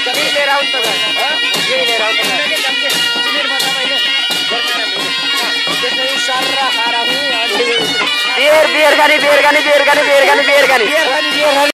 यही लिएर आउनु त यही लिएर आउनु त्यसरी सर्रा खारा हुँ बियर बियर खाने